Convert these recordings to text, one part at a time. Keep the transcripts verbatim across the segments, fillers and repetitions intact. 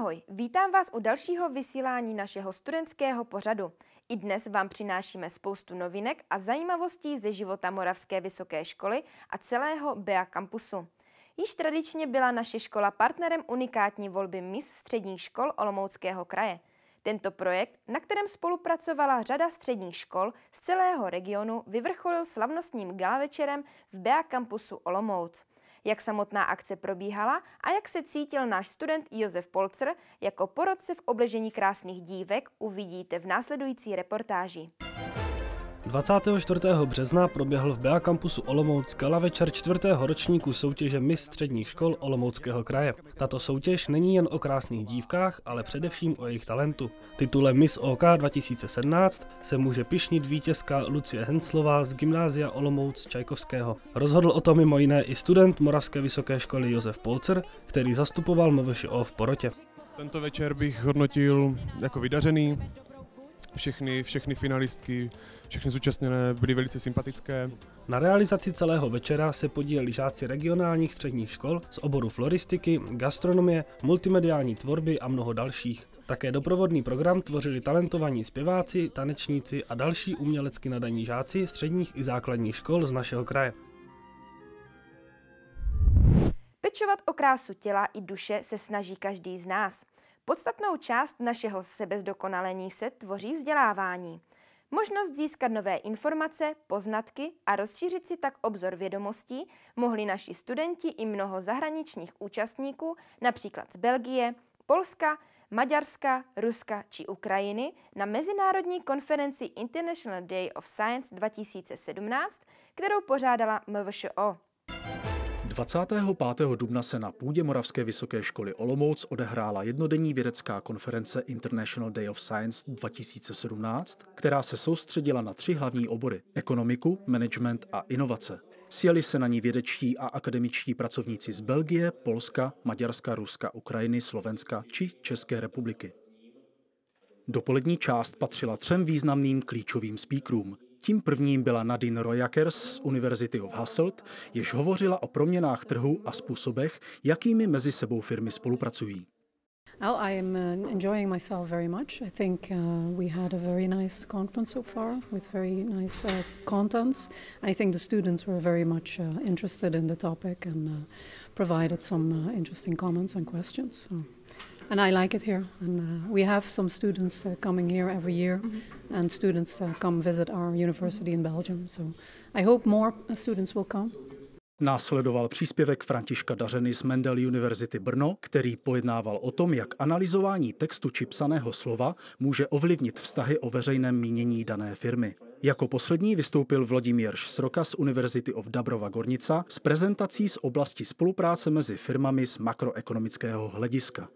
Ahoj, vítám vás u dalšího vysílání našeho studentského pořadu. I dnes vám přinášíme spoustu novinek a zajímavostí ze života Moravské vysoké školy a celého B E A kampusu. Již tradičně byla naše škola partnerem unikátní volby Miss středních škol Olomouckého kraje. Tento projekt, na kterém spolupracovala řada středních škol z celého regionu, vyvrcholil slavnostním gala večerem v B E A kampusu Olomouc. Jak samotná akce probíhala a jak se cítil náš student Josef Polcer jako porodce v obležení krásných dívek, uvidíte v následující reportáži. dvacátého čtvrtého března proběhl v B E A kampusu Olomouc gala večer čtvrtého ročníku soutěže Miss středních škol Olomouckého kraje. Tato soutěž není jen o krásných dívkách, ale především o jejich talentu. Titulem Miss O K dva tisíce sedmnáct se může pyšnit vítězka Lucie Henclová z Gymnázia Olomouc Čajkovského. Rozhodl o tom mimo jiné i student Moravské vysoké školy Josef Polcer, který zastupoval M V Š O v porotě. Tento večer bych hodnotil jako vydařený. Všechny, všechny finalistky, všechny zúčastněné byly velice sympatické. Na realizaci celého večera se podíleli žáci regionálních středních škol z oboru floristiky, gastronomie, multimediální tvorby a mnoho dalších. Také doprovodný program tvořili talentovaní zpěváci, tanečníci a další umělecky nadaní žáci středních i základních škol z našeho kraje. Pečovat o krásu těla i duše se snaží každý z nás. Podstatnou část našeho sebezdokonalení se tvoří vzdělávání. Možnost získat nové informace, poznatky a rozšířit si tak obzor vědomostí mohli naši studenti i mnoho zahraničních účastníků, například z Belgie, Polska, Maďarska, Ruska či Ukrajiny, na mezinárodní konferenci International Day of Science dva tisíce sedmnáct, kterou pořádala M V Š O. dvacátého pátého dubna se na půdě Moravské vysoké školy Olomouc odehrála jednodenní vědecká konference International Day of Science dva tisíce sedmnáct, která se soustředila na tři hlavní obory – ekonomiku, management a inovace. Sjeli se na ní vědečtí a akademičtí pracovníci z Belgie, Polska, Maďarska, Ruska, Ukrajiny, Slovenska či České republiky. Dopolední část patřila třem významným klíčovým speakerům. Tím prvním byla Nadine Rojakers z University of Hasselt, jež hovořila o proměnách trhu a způsobech, jakými mezi sebou firmy spolupracují. Well, I am uh, enjoying myself very much. I think uh, we had a very nice conference so far with very nice uh, contents. I think the students were very much uh, interested in the topic and uh, provided some uh, interesting comments and questions. So. And I like it here, and uh, we have some students uh, coming here every year, mm-hmm. and students uh, come visit our university in Belgium, so I hope more students will come. Následoval příspěvek Františka Dařeny z Mendel University Brno, který pojednával o tom, jak analyzování textu či psaného slova může ovlivnit vztahy o veřejném mínění dané firmy. Jako poslední vystoupil Vladimír Šsroka z Univerzity of Dabrova Gornica s prezentací z oblasti spolupráce mezi firmami z makroekonomického hlediska.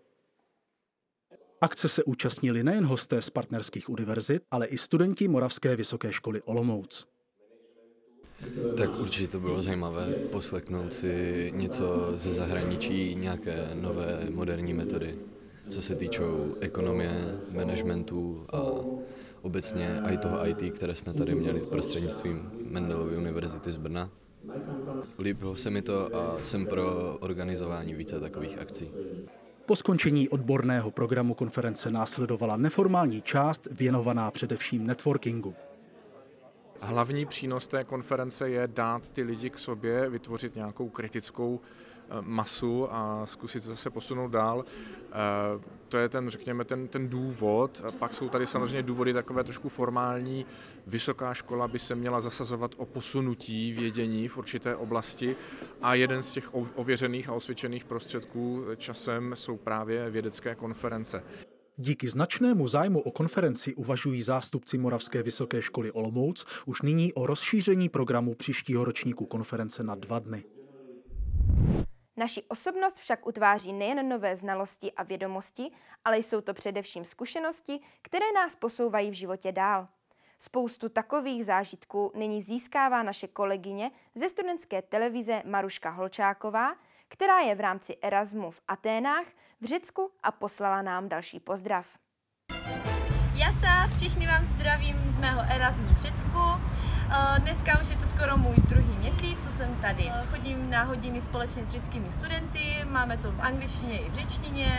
Akce se účastnili nejen hosté z partnerských univerzit, ale i studenti Moravské vysoké školy Olomouc. Tak určitě to bylo zajímavé poslechnout si něco ze zahraničí, nějaké nové moderní metody, co se týčou ekonomie, managementu a obecně i toho I T, které jsme tady měli prostřednictvím Mendelovy univerzity z Brna. Líbilo se mi to a jsem pro organizování více takových akcí. Po skončení odborného programu konference následovala neformální část věnovaná především networkingu. Hlavní přínos té konference je dát ty lidi k sobě, vytvořit nějakou kritickou masu a zkusit se zase posunout dál. To je ten, řekněme, ten, ten důvod. Pak jsou tady samozřejmě důvody takové trošku formální. Vysoká škola by se měla zasazovat o posunutí vědění v určité oblasti a jeden z těch ověřených a osvědčených prostředků časem jsou právě vědecké konference. Díky značnému zájmu o konferenci uvažují zástupci Moravské vysoké školy Olomouc už nyní o rozšíření programu příštího ročníku konference na dva dny. Naši osobnost však utváří nejen nové znalosti a vědomosti, ale jsou to především zkušenosti, které nás posouvají v životě dál. Spoustu takových zážitků nyní získává naše kolegyně ze studentské televize Maruška Holčáková, která je v rámci Erasmu v Aténách v Řecku a poslala nám další pozdrav. Já se všichni vám zdravím z mého Erasmu v Řecku. Dneska už je to skoro můj druhý měsíc, co jsem tady. Chodím na hodiny společně s řeckými studenty, máme to v angličtině i v řečtině.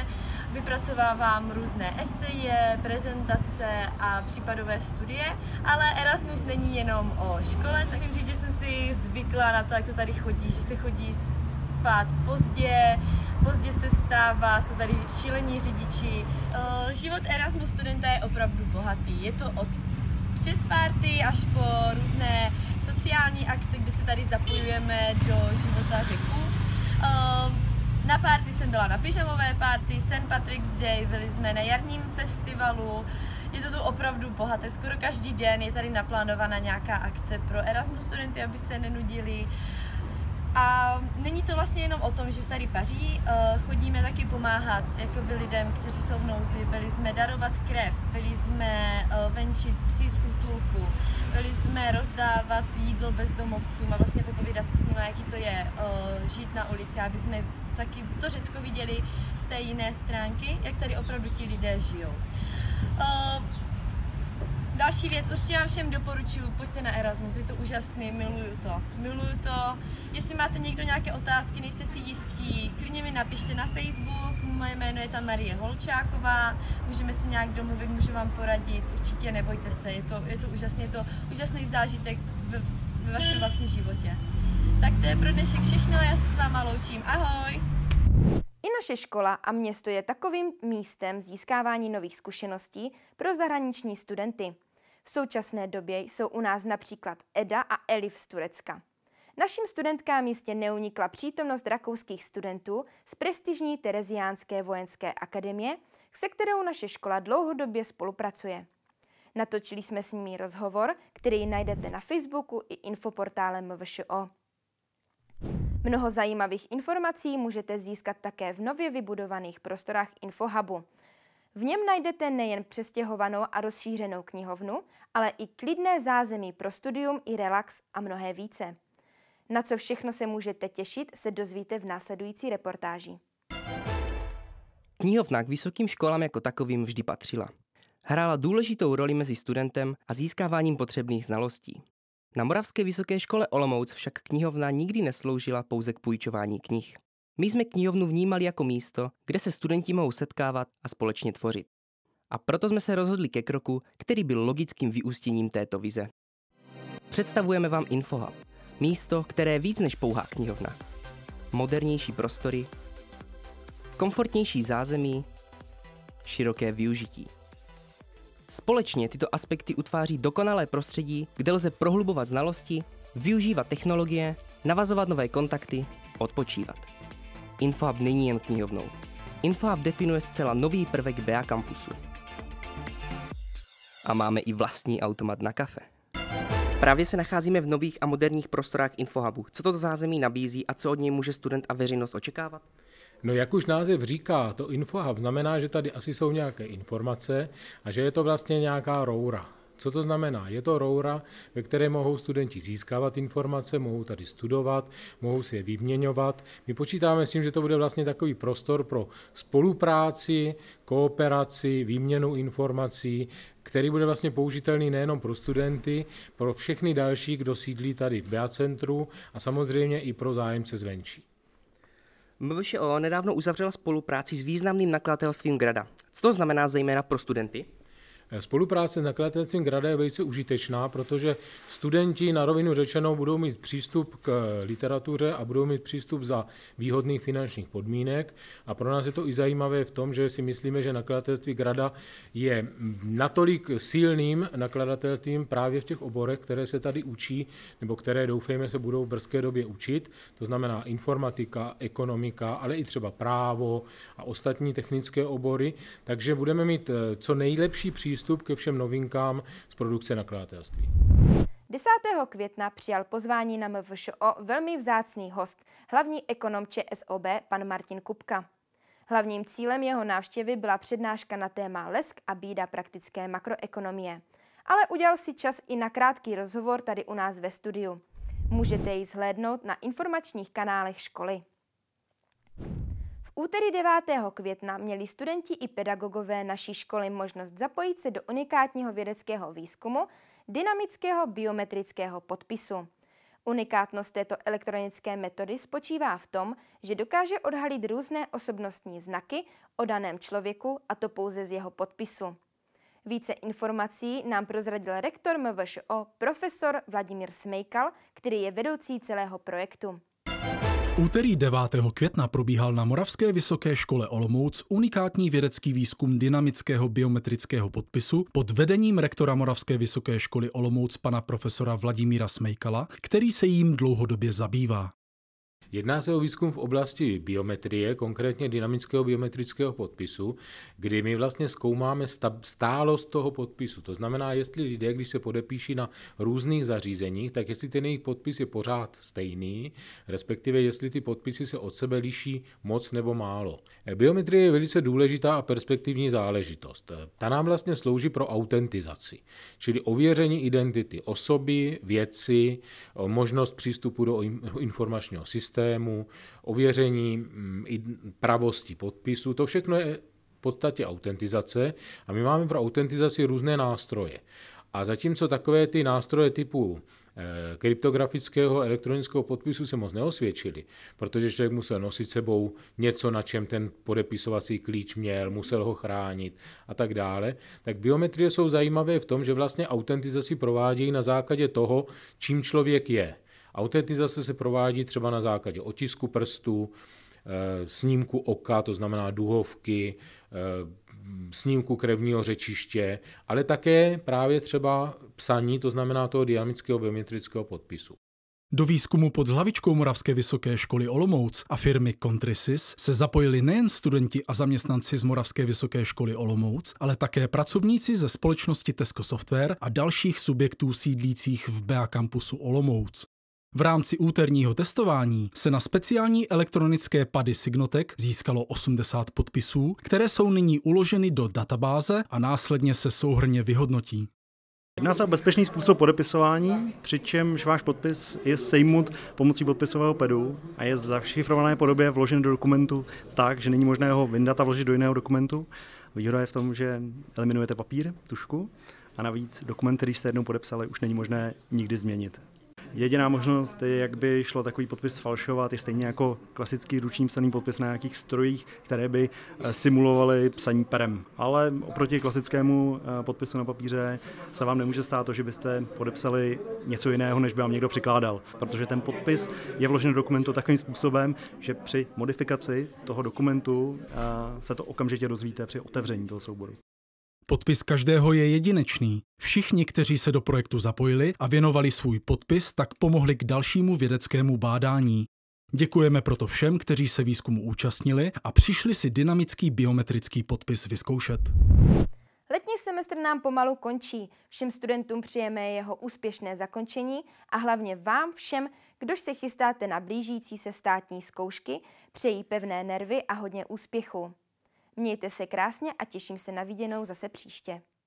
vypracovávám různé eseje, prezentace a případové studie, ale Erasmus není jenom o škole. Musím říct, že jsem si zvykla na to, jak to tady chodí, že se chodí spát pozdě, pozdě se vstává, jsou tady šílení řidiči. Život Erasmus studenta je opravdu bohatý. Je to od přes party až po různé sociální akce, kde se tady zapojujeme do života Řeků. Na party jsem byla na pyžamové party, Saint Patrick's Day, byli jsme na jarním festivalu. Je to tu opravdu bohaté, skoro každý den je tady naplánovaná nějaká akce pro Erasmus studenty, aby se nenudili. A není to vlastně jenom o tom, že se tady paří, chodíme taky pomáhat jakoby lidem, kteří jsou v nouzi, byli jsme darovat krev, byli jsme venčit psi z útulku, byli jsme rozdávat jídlo bezdomovcům a vlastně popovídat se s nimi, jaký to je žít na ulici, aby jsme taky to Řecko viděli z té jiné stránky, jak tady opravdu ti lidé žijou. Další věc, určitě vám všem doporučuji, pojďte na Erasmus, je to úžasný, miluju to, miluju to. Jestli máte někdo nějaké otázky, nejste si jistí, klidně mi napište na Facebook, moje jméno je tam Marie Holčáková, můžeme si nějak domluvit, můžu vám poradit, určitě nebojte se, je to, je to úžasný, je to úžasný zážitek ve, ve vašem vlastním životě. Tak to je pro dnešek všechno, já se s váma loučím, ahoj! I naše škola a město je takovým místem získávání nových zkušeností pro zahraniční studenty. V současné době jsou u nás například Eda a Elif z Turecka. Našim studentkám jistě neunikla přítomnost rakouských studentů z prestižní Tereziánské vojenské akademie, se kterou naše škola dlouhodobě spolupracuje. Natočili jsme s nimi rozhovor, který najdete na Facebooku i infoportále M V Š O. Mnoho zajímavých informací můžete získat také v nově vybudovaných prostorách Infohubu. V něm najdete nejen přestěhovanou a rozšířenou knihovnu, ale i klidné zázemí pro studium i relax a mnohé více. Na co všechno se můžete těšit, se dozvíte v následující reportáži. Knihovna k vysokým školám jako takovým vždy patřila. Hrála důležitou roli mezi studentem a získáváním potřebných znalostí. Na Moravské vysoké škole Olomouc však knihovna nikdy nesloužila pouze k půjčování knih. My jsme knihovnu vnímali jako místo, kde se studenti mohou setkávat a společně tvořit. A proto jsme se rozhodli ke kroku, který byl logickým vyústěním této vize. Představujeme vám Infohub, místo, které je víc než pouhá knihovna. Modernější prostory, komfortnější zázemí, široké využití. Společně tyto aspekty utváří dokonalé prostředí, kde lze prohlubovat znalosti, využívat technologie, navazovat nové kontakty, odpočívat. Infohub není jen knihovnou. Infohub definuje zcela nový prvek B A kampusu. A máme i vlastní automat na kafe. Právě se nacházíme v nových a moderních prostorách Infohubu. Co to zázemí nabízí a co od něj může student a veřejnost očekávat? No jak už název říká, to Infohub znamená, že tady asi jsou nějaké informace a že je to vlastně nějaká roura. Co to znamená? Je to roura, ve které mohou studenti získávat informace, mohou tady studovat, mohou si je vyměňovat. My počítáme s tím, že to bude vlastně takový prostor pro spolupráci, kooperaci, výměnu informací, který bude vlastně použitelný nejenom pro studenty, pro všechny další, kdo sídlí tady v B A centru a samozřejmě i pro zájemce zvenčí. M V Š O nedávno uzavřela spolupráci s významným nakladatelstvím Grada. Co to znamená zejména pro studenty? Spolupráce s nakladatelstvím Grada je velice užitečná, protože studenti na rovinu řečenou budou mít přístup k literatuře a budou mít přístup za výhodných finančních podmínek. A pro nás je to i zajímavé v tom, že si myslíme, že nakladatelství Grada je natolik silným nakladatelstvím právě v těch oborech, které se tady učí, nebo které doufejme se budou v brzké době učit. To znamená informatika, ekonomika, ale i třeba právo a ostatní technické obory. Takže budeme mít co nejlepší přístup přístup ke všem novinkám z produkce nakladatelství. desátého května přijal pozvání na M V Š O velmi vzácný host, hlavní ekonom Č S O B, pan Martin Kupka. Hlavním cílem jeho návštěvy byla přednáška na téma Lesk a bída praktické makroekonomie. Ale udělal si čas i na krátký rozhovor tady u nás ve studiu. Můžete ji zhlédnout na informačních kanálech školy. V úterý devátého května měli studenti i pedagogové naší školy možnost zapojit se do unikátního vědeckého výzkumu dynamického biometrického podpisu. Unikátnost této elektronické metody spočívá v tom, že dokáže odhalit různé osobnostní znaky o daném člověku, a to pouze z jeho podpisu. Více informací nám prozradil rektor M V Š O profesor Vladimír Smejkal, který je vedoucí celého projektu. V úterý devátého května probíhal na Moravské vysoké škole Olomouc unikátní vědecký výzkum dynamického biometrického podpisu pod vedením rektora Moravské vysoké školy Olomouc pana profesora Vladimíra Smejkala, který se jím dlouhodobě zabývá. Jedná se o výzkum v oblasti biometrie, konkrétně dynamického biometrického podpisu, kdy my vlastně zkoumáme stálost toho podpisu. To znamená, jestli lidé, když se podepíší na různých zařízeních, tak jestli ten jejich podpis je pořád stejný, respektive jestli ty podpisy se od sebe liší moc nebo málo. Biometrie je velice důležitá a perspektivní záležitost. Ta nám vlastně slouží pro autentizaci, čili ověření identity osoby, věci, možnost přístupu do informačního systému, ověření pravosti podpisu. To všechno je v podstatě autentizace a my máme pro autentizaci různé nástroje. A zatímco takové ty nástroje typu kryptografického elektronického podpisu se moc neosvědčily, protože člověk musel nosit sebou něco, na čem ten podepisovací klíč měl, musel ho chránit a tak dále, tak biometrie jsou zajímavé v tom, že vlastně autentizaci provádějí na základě toho, čím člověk je. Autentizace se provádí třeba na základě otisku prstů, snímku oka, to znamená duhovky, snímku krevního řečiště, ale také právě třeba psaní, to znamená toho dynamického biometrického podpisu. Do výzkumu pod hlavičkou Moravské vysoké školy Olomouc a firmy Contrisys se zapojili nejen studenti a zaměstnanci z Moravské vysoké školy Olomouc, ale také pracovníci ze společnosti Tesco Software a dalších subjektů sídlících v B A Campusu Olomouc. V rámci úterního testování se na speciální elektronické pady Signotech získalo osmdesát podpisů, které jsou nyní uloženy do databáze a následně se souhrnně vyhodnotí. Jedná se o bezpečný způsob podepisování, přičemž váš podpis je sejmut pomocí podpisového padu a je v zašifrované podobě vložen do dokumentu tak, že není možné ho vyndat a vložit do jiného dokumentu. Výhoda je v tom, že eliminujete papír, tužku a navíc dokument, který jste jednou podepsali, už není možné nikdy změnit. Jediná možnost, jak by šlo takový podpis falšovat, je stejně jako klasický ruční psaný podpis na nějakých strojích, které by simulovaly psaní perem. Ale oproti klasickému podpisu na papíře se vám nemůže stát to, že byste podepsali něco jiného, než by vám někdo přikládal. Protože ten podpis je vložen do dokumentu takovým způsobem, že při modifikaci toho dokumentu se to okamžitě dozvíte při otevření toho souboru. Podpis každého je jedinečný. Všichni, kteří se do projektu zapojili a věnovali svůj podpis, tak pomohli k dalšímu vědeckému bádání. Děkujeme proto všem, kteří se výzkumu účastnili a přišli si dynamický biometrický podpis vyzkoušet. Letní semestr nám pomalu končí. Všem studentům přejeme jeho úspěšné zakončení a hlavně vám všem, kdož se chystáte na blížící se státní zkoušky, přejí pevné nervy a hodně úspěchu. Mějte se krásně a těším se na viděnou zase příště.